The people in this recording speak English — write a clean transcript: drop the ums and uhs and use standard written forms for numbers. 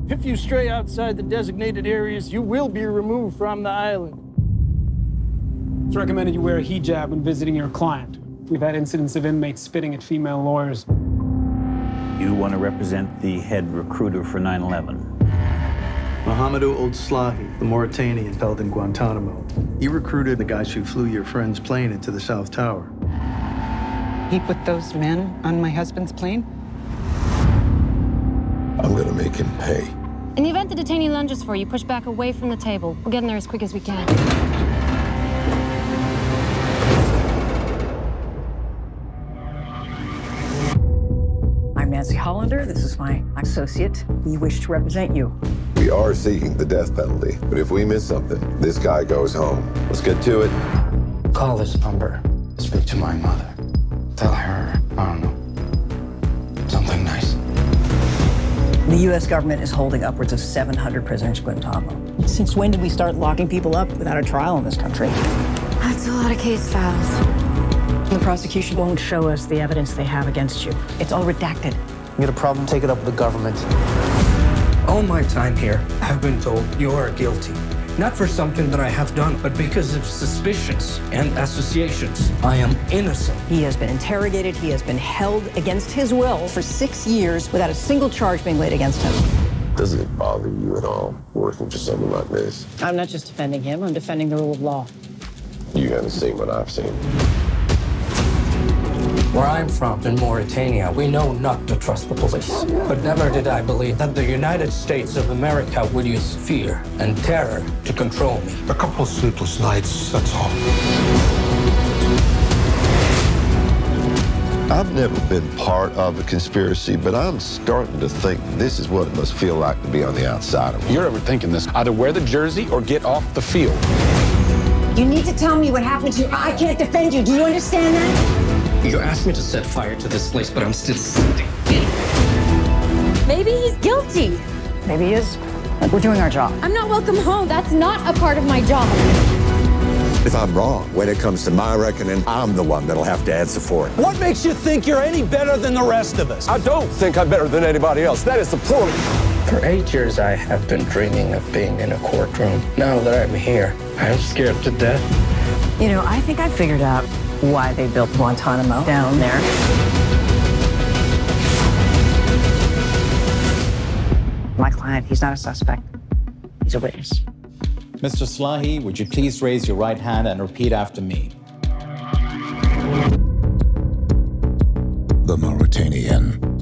If you stray outside the designated areas, you will be removed from the island. It's recommended you wear a hijab when visiting your client. We've had incidents of inmates spitting at female lawyers. You want to represent the head recruiter for 9/11. Mohamedou Ould Slahi, the Mauritanian held in Guantanamo. He recruited the guys who flew your friend's plane into the South Tower. He put those men on my husband's plane? I'm gonna make him pay. In the event the detainee lunges for you, push back away from the table. We'll get in there as quick as we can. I'm Nancy Hollander. This is my associate. We wish to represent you. We are seeking the death penalty, but if we miss something, this guy goes home. Let's get to it. Call this number. Speak to my mother. Tell her, I don't know, something nice. The U.S. government is holding upwards of 700 prisoners in Guantanamo. Since when did we start locking people up without a trial in this country? That's a lot of case files. The prosecution won't show us the evidence they have against you. It's all redacted. You get a problem, take it up with the government. All my time here, I've been told you are guilty. Not for something that I have done, but because of suspicions and associations. I am innocent. He has been interrogated. He has been held against his will for 6 years without a single charge being laid against him. Does it bother you at all working for something like this? I'm not just defending him. I'm defending the rule of law. You haven't seen what I've seen. Where I'm from, in Mauritania, we know not to trust the police. But never did I believe that the United States of America would use fear and terror to control me. A couple of sleepless nights, that's all. I've never been part of a conspiracy, but I'm starting to think this is what it must feel like to be on the outside of it. You're overthinking this. Either wear the jersey or get off the field. You need to tell me what happened to you. I can't defend you. Do you understand that? You asked me to set fire to this place, but I'm still sitting. Maybe he's guilty. Maybe he is. We're doing our job. I'm not welcome home. That's not a part of my job. If I'm wrong, when it comes to my reckoning, I'm the one that'll have to answer for it. What makes you think you're any better than the rest of us? I don't think I'm better than anybody else. That is the point. For 8 years, I have been dreaming of being in a courtroom. Now that I'm here, I'm scared to death. You know, I think I figured out why they built Guantanamo down there. My client, he's not a suspect. He's a witness. Mr. Slahi, would you please raise your right hand and repeat after me? The Mauritanian.